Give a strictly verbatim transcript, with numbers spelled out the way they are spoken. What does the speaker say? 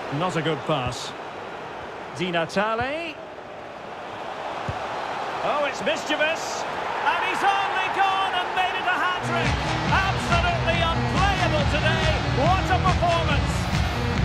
Not a good pass. Di Natale. Oh, it's mischievous.